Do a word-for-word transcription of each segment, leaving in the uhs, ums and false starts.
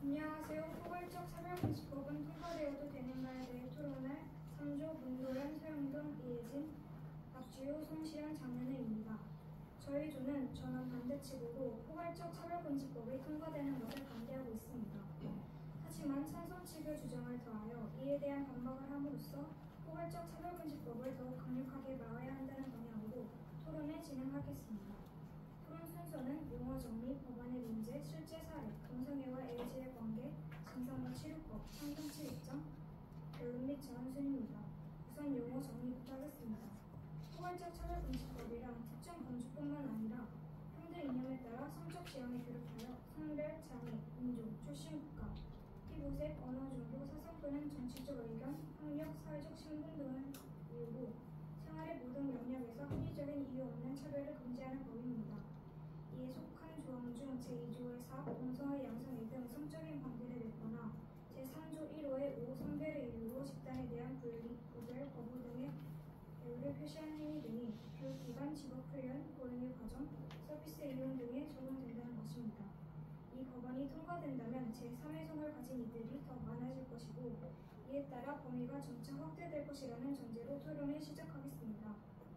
안녕하세요. 포괄적 차별금지법은 통과되어도 되는가에 대해 토론할 삼조 문도연, 서영동, 이혜진, 박지우, 송시현, 장윤혜입니다. 저희 조는 전원 반대측으로 포괄적 차별금지법이 통과되는 것을 반대하고 있습니다. 하지만 찬성 측의 주장을 더하여 이에 대한 반박을 함으로써 포괄적 차별금지법을 더욱 강력하게 막아야 한다는 방향으로 토론을 진행하겠습니다. 토론 순서는 용어 정리, 법안의 문제, 실제 사례, 동성애와 에이즈의 관계, 증상과 치료법, 상담치 입장, 결론 및 제안 순입니다. 우선 용어 정리부터 하겠습니다. 포괄적 차별금지법이란 특정 범주뿐만 아니라 형들 이념에 따라 성적 지향을 비롯하여 성별, 장애, 인종, 출신 국가, 피부색, 언어, 종교, 사상 또는 정치적 의견, 학력, 사회적 신분 등을 이유로 생활의 모든 영역에서 합리적인 이유 없는 차별을 금지하는 법입니다. 이에 속한 조항 중 제이조의 사, 동성애, 양성애 등 성적인 관계를 맺거나 제삼조 일호의 오, 성별의 이유로 집단에 대한 분리, 구별, 거부 등의 배우를 표시하는 행위 등이 교육기관, 직업훈련, 고령의 과정, 서비스 이용 등에 적용된다는 것입니다. 이 법안이 통과된다면 제삼의성을 가진 이들이 더 많아질 것이고 이에 따라 범위가 점차 확대될 것이라는 전제로 토론을 시작하겠습니다.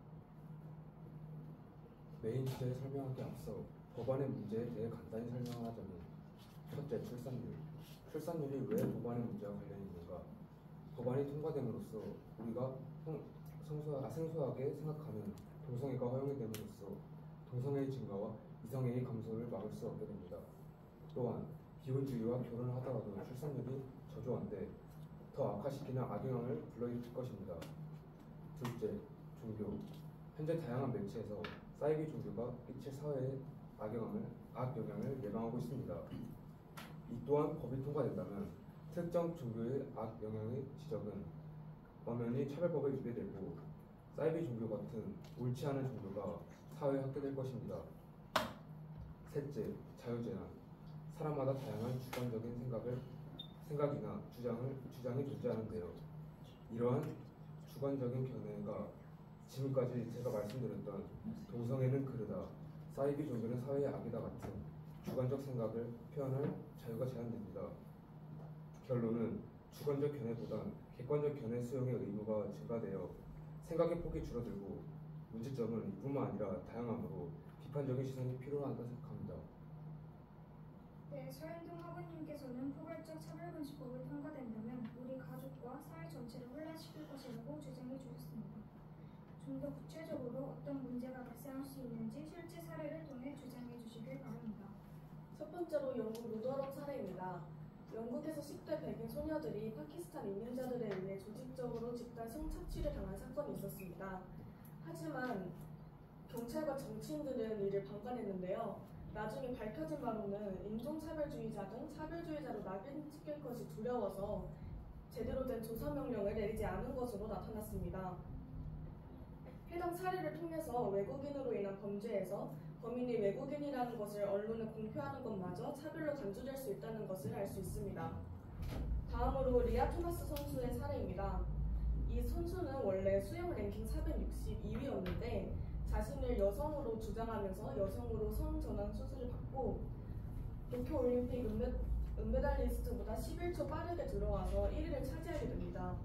메인 주제를 설명하기 앞서 법안의 문제에 대해 간단히 설명하자면, 첫째, 출산율. 출산율이 왜 법안의 문제와 관련이 있는가? 법안이 통과됨으로써 우리가 성소하, 생소하게 생각하는 동성애가 허용이 됨으로써 동성애의 증가와 이성애의 감소를 막을 수 없게 됩니다. 또한 비혼주의와 결혼을 하더라도 출산율이 저조한데 더 악화시키는 악영향을 불러일으킬 것입니다. 둘째, 종교. 현재 다양한 매체에서 사이비 종교가 끼칠 사회에 악영향을, 악영향을 예방하고 있습니다. 이 또한 법이 통과된다면 특정 종교의 악영향의 지적은 엄연히 차별법에 위배되고 사이비 종교 같은 옳지 않은 종교가 사회에 확대될 것입니다. 셋째, 자유제한. 사람마다 다양한 주관적인 생각을, 생각이나 주장을, 주장이 존재하는데요. 이러한 주관적인 견해가 지금까지 제가 말씀드렸던 동성애는 그르다, 사이비 종교는 사회의 악이다 같은 주관적 생각을 표현할 자유가 제한됩니다. 결론은 주관적 견해보단 객관적 견해 수용의 의무가 증가되어 생각의 폭이 줄어들고 문제점은 이뿐만 아니라 다양함으로 비판적인 시선이 필요하다고 생각합니다. 네, 서현동 학우님께서는 포괄적 차별금지법이 통과된다면 우리 가족과 사회 전체를 혼란시킬 것이라고 주장해 주셨습니다. 좀 더 구체적으로 어떤 문제가 발생할 수 있는지 실제 사례를 통해 주장해 주시길 바랍니다. 첫 번째로 영국 루더럼 사례입니다. 영국에서 십 대 백인 소녀들이 파키스탄 이민자들에 의해 조직적으로 집단 성착취를 당한 사건이 있었습니다. 하지만 경찰과 정치인들은 이를 방관했는데요. 나중에 밝혀진 바로는 인종차별주의자 등 차별주의자로 낙인 찍힐 것이 두려워서 제대로 된 조사 명령을 내리지 않은 것으로 나타났습니다. 해당 사례를 통해서 외국인으로 인한 범죄에서 범인이 외국인이라는 것을 언론에 공표하는 것마저 차별로 간주될 수 있다는 것을 알 수 있습니다. 다음으로 리아 토마스 선수의 사례입니다. 이 선수는 원래 수영 랭킹 사백육십이 위였는데 자신을 여성으로 주장하면서 여성으로 성전환 수술을 받고 도쿄올림픽 은메, 은메달리스트보다 십일 초 빠르게 들어와서 일 위를 차지하게 됩니다.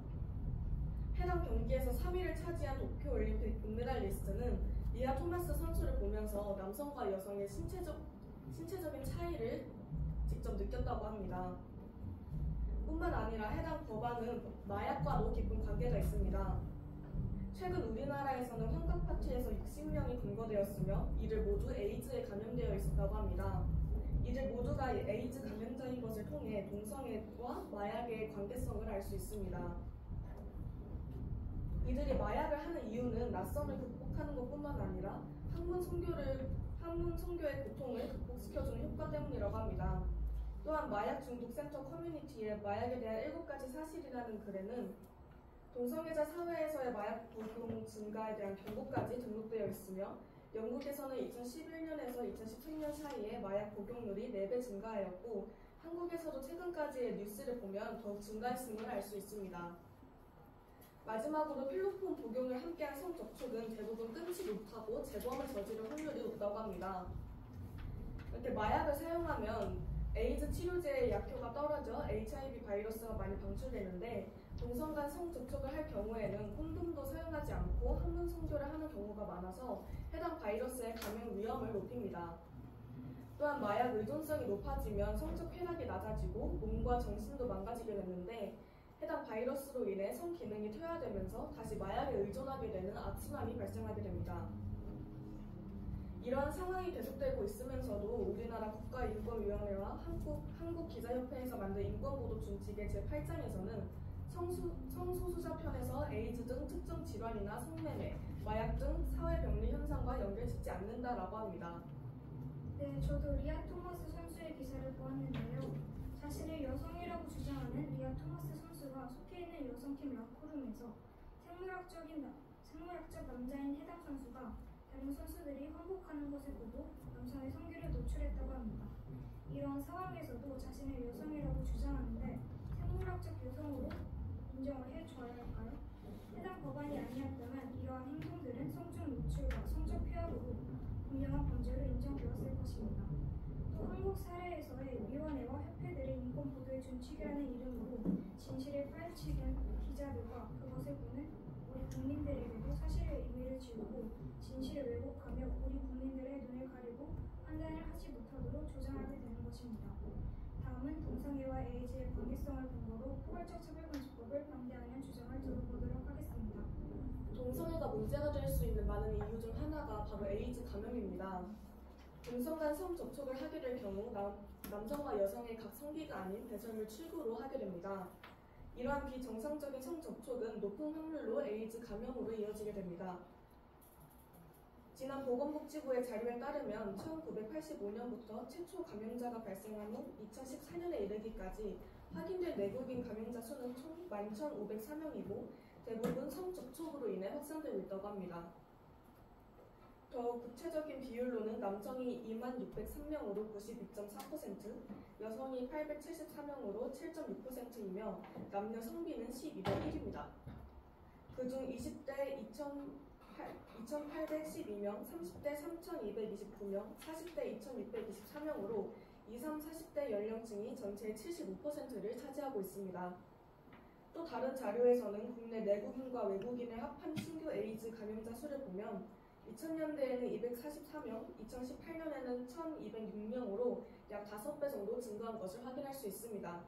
해당 경기에서 삼 위를 차지한 도쿄올림픽 은메달리스트는 리아 토마스 선수를 보면서 남성과 여성의 신체적, 신체적인 차이를 직접 느꼈다고 합니다. 뿐만 아니라 해당 법안은 마약과도 깊은 관계가 있습니다. 최근 우리나라에서는 환갑 파티에서 육십 명이 검거되었으며 이들 모두 에이즈에 감염되어 있었다고 합니다. 이들 모두가 에이즈 감염자인 것을 통해 동성애와 마약의 관계성을 알 수 있습니다. 이들이 마약을 하는 이유는 낯섦을 극복하는 것뿐만 아니라 학문 선교를, 학문 선교의 고통을 극복시켜주는 효과 때문이라고 합니다. 또한 마약 중독 센터 커뮤니티의 마약에 대한 일곱 가지 사실이라는 글에는 동성애자 사회에서의 마약 복용 증가에 대한 경고까지 등록되어 있으며 영국에서는 이천십일 년에서 이천십삼 년 사이에 마약 복용률이 네 배 증가하였고 한국에서도 최근까지의 뉴스를 보면 더욱 증가했음을 알 수 있습니다. 마지막으로 필로폰 복용을 함께한 성접촉은 대부분 끊지 못하고 재범을 저지를 확률이 높다고 합니다. 이렇게 마약을 사용하면 에이즈 치료제의 약효가 떨어져 에이치아이브이 바이러스가 많이 방출되는데 동성 간 성접촉을 할 경우에는 콘돔도 사용하지 않고 항문 성교를 하는 경우가 많아서 해당 바이러스의 감염 위험을 높입니다. 또한 마약 의존성이 높아지면 성적 쾌락이 낮아지고 몸과 정신도 망가지게 되는데 해당 바이러스로 인해 성 기능이 퇴화되면서 다시 마약에 의존하게 되는 악순환이 발생하게 됩니다. 이러한 상황이 계속되고 있으면서도 우리나라 국가인권위원회와 한국, 한국기자협회에서 만든 인권보도 준칙의 제팔 장에서는 성수, 성소수자 편에서 에이즈 등 특정 질환이나 성매매, 마약 등 사회병리 현상과 연결짓지 않는다라고 합니다. 네, 저도 리아 토마스 선수의 기사를 보았는데요. 자신을 여성이라고 주장하는 리아 토마스 선수가 속해 있는 여성팀 라커룸에서 생물학적인 나, 생물학적 남자인 해당 선수가 다른 선수들이 환복하는 것을 보고 남성의 성기를 노출했다고 합니다. 이러한 상황에서도 자신을 여성이라고 주장하는데 생물학적 여성으로 인정을 해줘야 할까요? 해당 법안이 아니었다면 이러한 행동들은 성적 노출과 성적 폐악으로 분명한 범죄로 인정되었을 것입니다. 또 한국 사례에서의 위원회와 협회들의 인권 보도의 준칙이라는 이름으로 진실을 파헤치는 기자들과 그것을 보는 우리 국민들에게도 사실의 의미를 지우고 진실을 왜곡하며 우리 국민들의 눈을 가리고 판단을 하지 못하도록 조장하게 되는 것입니다. 다음은 동성애와 에이즈의 관계성을 근거로 포괄적 차별금지법을 반대하는 주장을 들어보도록 하겠습니다. 동성애가 문제가 될 수 있는 많은 이유 중 하나가 바로 에이즈 감염입니다. 동성 간 성접촉을 하게 될 경우 남, 남성과 여성의 각 성기가 아닌 배설물 칠구로 하게 됩니다. 이러한 비정상적인 성접촉은 높은 확률로 에이즈 감염으로 이어지게 됩니다. 지난 보건복지부의 자료에 따르면 천구백팔십오 년부터 최초 감염자가 발생한 후 이천십사 년에 이르기까지 확인된 내국인 감염자 수는 총 만 천오백사 명이고 대부분 성접촉으로 인해 확산되고 있다고 합니다. 더 구체적인 비율로는 남성이 이만 육백삼 명으로 구십이 점 사 퍼센트, 여성이 팔백칠십사 명으로 칠 점 육 퍼센트이며 남녀 성비는 십이 대 일입니다. 그중 이십 대 이천팔백십이 명, 삼십 대 삼천이백이십구 명, 사십 대 이천육백이십사 명으로 이십, 사십 대 연령층이 전체의 칠십오 퍼센트를 차지하고 있습니다. 또 다른 자료에서는 국내 내국인과 외국인의 합한 신규 에이즈 감염자 수를 보면 이천 년대에는 이백사십사 명, 이천십팔 년에는 천이백육 명으로 약 다섯 배 정도 증가한 것을 확인할 수 있습니다.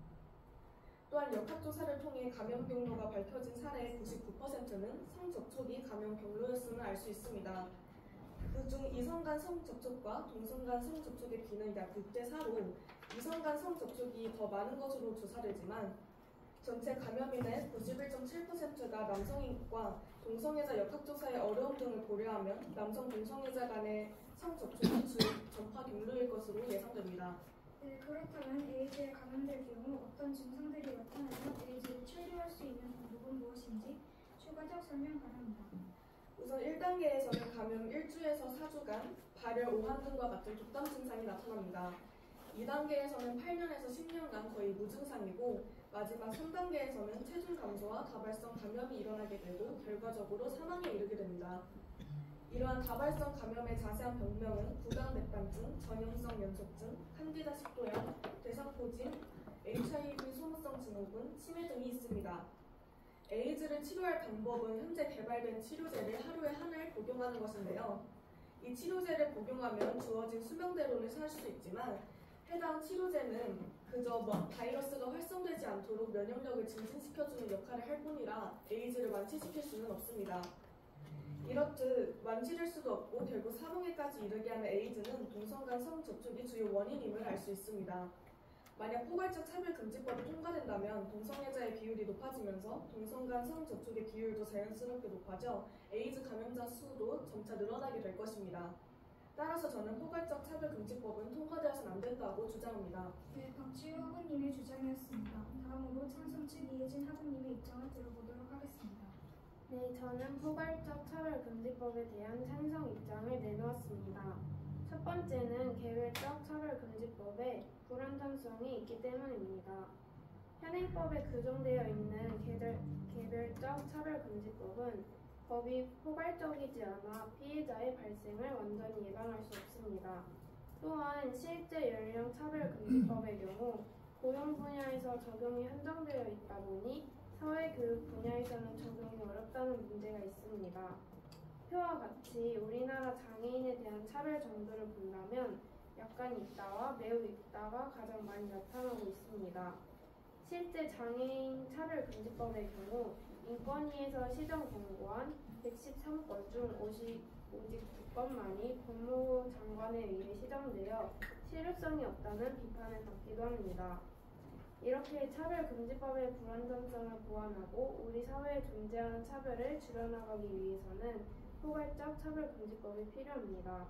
또한 역학조사를 통해 감염 경로가 밝혀진 사례의 구십구 퍼센트는 성접촉이 감염 경로였음을 알 수 있습니다. 그중 이성 간 성접촉과 동성 간 성접촉의 비는 약 육 대 사로 이성 간 성접촉이 더 많은 것으로 조사되지만 전체 감염인의 구십일 점 칠 퍼센트가 남성인과 동성애자 역학조사의 어려움 등을 고려하면 남성 동성애자 간의 성접촉이 주 전파 경로일 것으로 예상됩니다. 네, 그렇다면 에이즈에 감염될 경우 어떤 증상들이 나타나면 에이즈를 치료할 수 있는 방법은 무엇인지 추가적 설명 바랍니다. 우선 일 단계에서는 감염 일 주에서 사 주간 발열, 오한 등과 같은 독감 증상이 나타납니다. 이 단계에서는 팔 년에서 십 년간 거의 무증상이고 마지막 삼 단계에서는 체중 감소와 다발성 감염이 일어나게 되고 결과적으로 사망에 이르게 됩니다. 이러한 다발성 감염의 자세한 병명은 구강백반증, 전염성 연소증, 칸디다 식도염, 대상포진, 에이치아이브이 소모성 증후군, 치매 등이 있습니다. 에이즈를 치료할 방법은 현재 개발된 치료제를 하루에 한 알 복용하는 것인데요. 이 치료제를 복용하면 주어진 수명대로는 살 수 있지만 해당 치료제는 그저 바이러스가 활성되지 않도록 면역력을 증진시켜주는 역할을 할 뿐이라 에이즈를 완치시킬 수는 없습니다. 이렇듯 완치될 수도 없고 결국 사망에까지 이르게 하는 에이즈는 동성 간 성접촉이 주요 원인임을 알 수 있습니다. 만약 포괄적 차별금지법이 통과된다면 동성애자의 비율이 높아지면서 동성 간 성접촉의 비율도 자연스럽게 높아져 에이즈 감염자 수도 점차 늘어나게 될 것입니다. 따라서 저는 포괄적 차별금지법은 통과되어서는 안 된다고 주장합니다. 네, 박지우 학우님의 주장이었습니다. 다음으로 찬성 측 이혜진 학우님의 입장을 들어보도록 하겠습니다. 네, 저는 포괄적 차별금지법에 대한 찬성 입장을 내놓았습니다. 첫 번째는 개별적 차별금지법에 불완전성이 있기 때문입니다. 현행법에 규정되어 있는 개별, 개별적 차별금지법은 법이 포괄적이지 않아 피해자의 발생을 완전히 예방할 수 없습니다. 또한 실제 연령 차별금지법의 경우 고용 분야에서 적용이 한정되어 있다 보니 사회교육 분야에서는 적용이 어렵다는 문제가 있습니다. 표와 같이 우리나라 장애인에 대한 차별 정도를 본다면 약간 있다와 매우 있다가 가장 많이 나타나고 있습니다. 실제 장애인 차별금지법의 경우 인권위에서 시정 권고안 백십삼 건 중 오직 두 건만이 법무부 장관에 의해 시정되어 실효성이 없다는 비판을 받기도 합니다. 이렇게 차별금지법의 불완전성을 보완하고 우리 사회에 존재하는 차별을 줄여나가기 위해서는 포괄적 차별금지법이 필요합니다.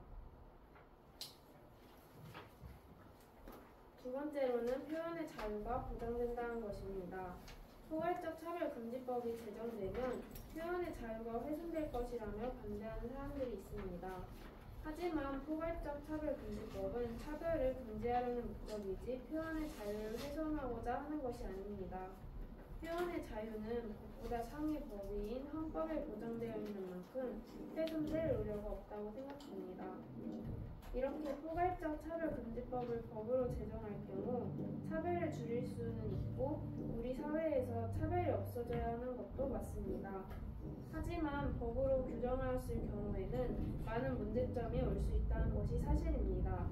두 번째로는 표현의 자유가 보장된다는 것입니다. 포괄적 차별금지법이 제정되면 표현의 자유가 훼손될 것이라며 반대하는 사람들이 있습니다. 하지만 포괄적 차별금지법은 차별을 금지하려는 목적이지 표현의 자유를 훼손하고자 하는 것이 아닙니다. 표현의 자유는 법보다 상위 법위인 헌법에 보장되어 있는 만큼 훼손될 우려가 없다고 생각합니다. 이렇게 포괄적 차별금지법을 법으로 제정할 경우 차별을 줄일 수는 있고 우리 사회에서 차별이 없어져야 하는 것도 맞습니다. 하지만 법으로 규정하였을 경우에는 많은 문제점이 올 수 있다는 것이 사실입니다.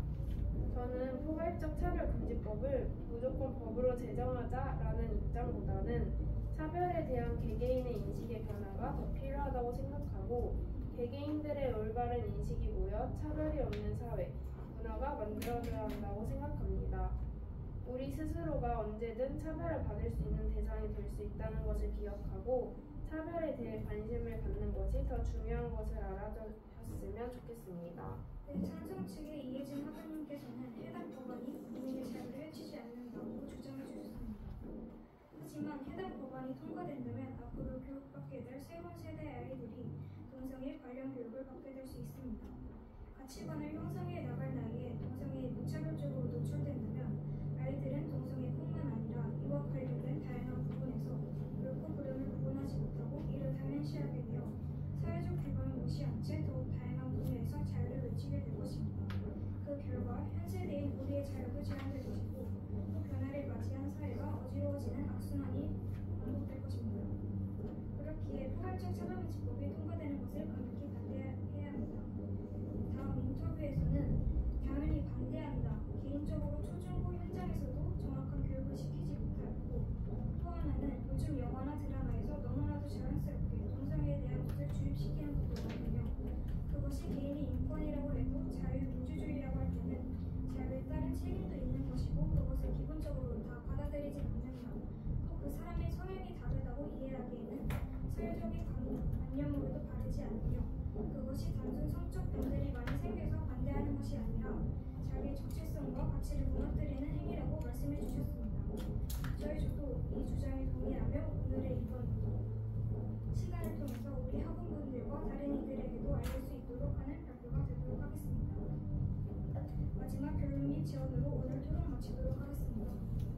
저는 포괄적 차별금지법을 무조건 법으로 제정하자라는 입장보다는 차별에 대한 개개인의 인식의 변화가 더 필요하다고 생각하고 개개인들의 올바른 인식이 모여 차별이 없는 사회, 문화가 만들어져야 한다고 생각합니다. 우리 스스로가 언제든 차별을 받을 수 있는 대상이 될 수 있다는 것을 기억하고 차별에 대해 관심을 갖는 것이 더 중요한 것을 알아주셨으면 좋겠습니다. 네, 찬성 측의 이혜진 학원님께서는 해당 법안이 국민의 자유를 해치지 않는다고 주장해 주셨습니다. 하지만 해당 법안이 통과된다면 앞으로 교육받게 될 새로운 세대의 아이들이 동성애 관련 교육을 받게 될 수 있습니다. 가치관을 형성해 나갈 나이에 동성애에 무차별적으로 노출된다면 아이들은 동성애뿐만 아니라 이와 관련된 다양한 부분에서 옳고 그름을 구분하지 못하고 이를 당연시하게 되어 사회적 규범을 무시한 채 더욱 다양한 분야에서 자유를 외치게 될 것입니다. 그 결과 현 세대인 우리의 자유도 제한될 것이고 또 변화를 맞이한 사회가 어지러워지는 악순환이 반복될 것입니다. 그렇기에 포괄적 차별금지법이 통과되는 것을 강력히 반대해야 합니다. 다음 인터뷰에서는 당연히 반대한다. 개인적으로 초중고 현장에서도 정확한 교육을 시키지 못하고 또 하나는 요즘 영화나 드라마에서 너무나도 자연스럽게 동성애에 대한 것을 주입시키는 것도 많으며 그것이 개인의 인권이라고 해도 자유민주주의라고 할 때는 자유에 따른 책임도 있는 것이고 그것을 기본적으로 다 받아들이지 않는다. 또 그 사람의 성향이 다르다고 이해하기에는 사회적인 관념으로도 바르지 않으며 그것이 단순 성적 변들이 많이 생겨서 반대하는 것이 아니라 자기의 정체성과 가치를 무너뜨리는 행위라고 말씀해 주셨습니다. 저희 저도 이 주장에 동의하며 오늘의 이번 시간을 통해서 우리 학우분들과 다른 이들에게도 알릴 수 있도록 하는 발표가 되도록 하겠습니다. 마지막 교육 및 지원으로 오늘 토론 마치도록 하겠습니다.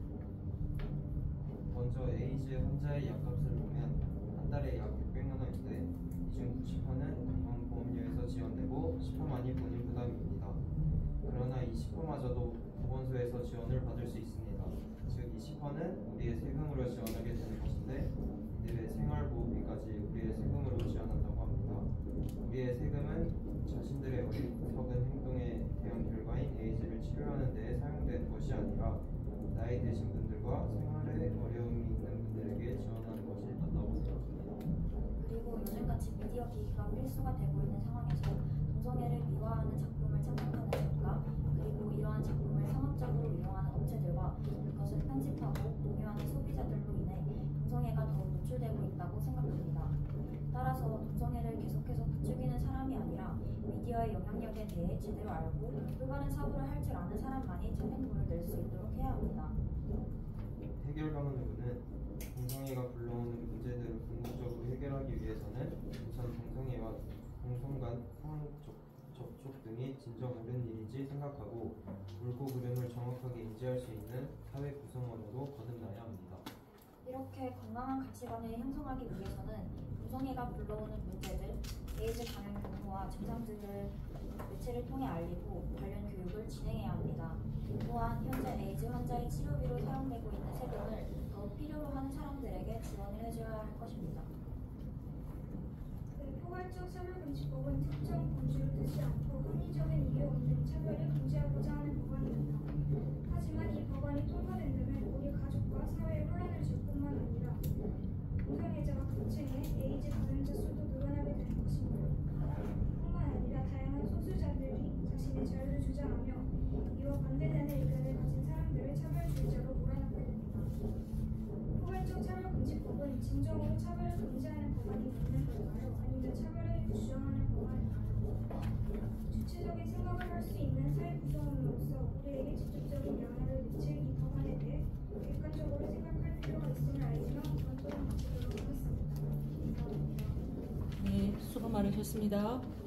먼저 에이즈 환자의 약값을 보면 한 달에 약 육백만 원인데 이 중 구십 퍼센트는 건강보험료에서 지원되고 십 퍼센트만이 본인 부담입니다. 그러나 이 십 퍼센트마저도 보건소에서 지원을 받을 수 있습니다. 즉 이 십 퍼센트는 우리의 세금으로 지원하게 되는 것인데 이들의 생활보호비까지 우리의 세금으로 지원한다고 합니다. 우리의 세금은 자신들의 어리석은 행동에 대한 결과인 에이즈를 치료하는 데에 사용되는 것이 아니라 나이 드신 분들과 생활에 어려움이 있는 분들에게 지원하는 것이 맞다고 생각합니다. 그리고 요즘같이 미디어 기기가 필수가 되고 있는 상황에서 동성애를 미화하는 작품을 창작하는 작가 그리고 이러한 작품을 상업적으로 이용하는 업체들과 그것을 편집하고 공유하는 소비자들로 인해 동성애가 더욱 노출되고 있다고 생각합니다. 따라서 동성애를 계속해서 부추기는 사람이 아니라 미디어의 영향력에 대해 제대로 알고 올바른 사고를 할 줄 아는 사람만이 책임론을 낼 수 있도록 해야 합니다. 해결 방안으로는 동성애가 불러오는 문제들을 궁극적으로 해결하기 위해서는 우선 동성애와 동성 간 성적 접촉 등이 진정 옳은 일인지 생각하고 옳고 그름을 정확하게 인지할 수 있는 사회 구성원으로 거듭나야 합니다. 이렇게 건강한 가치관을 형성하기 위해서는 동성애가 불러오는 문제들, 에이즈 감염 경로와 증상들을 매체를 통해 알리고 관련 교육을 진행해야 합니다. 또한 현재 에이즈 환자의 치료비로 사용되고 있는 세금을 더 필요로 하는 사람들에게 지원을 해줘야 할 것입니다. 그 포괄적 차별금지법은 특정 범주를 두지 않고 합리적인 이유 없는 차별을 금지하고자 하는 법안입니다. 하지만 이 법안이 통과된다면 우리 가족과 사회에 혼란을 줄 뿐만 아니라 동성애자와 각층의 에이즈 감염자 수도 늘어나게 될 것입니다. 뿐만 아니라 다양한 소수자들이 자신의 자유를 주장하며 이와 반대되는 의견을 가진 사람들을 차별주의자로 몰아넣게 됩니다. 포괄적 차별금지법은 진정으로 차별을 금지하는 법안이 맞는 걸까요? 아니면 차별을 규정하는 법안일까요? 주체적인 생각을 할 수 있는 사회 구성원으로서 우리에게 직접적인 영향을 미칠 이 법안에 대해 객관적으로 생각할 필요가 있음을 알지만 검토를 마치도록 하겠습니다. 네, 수고 많으셨습니다.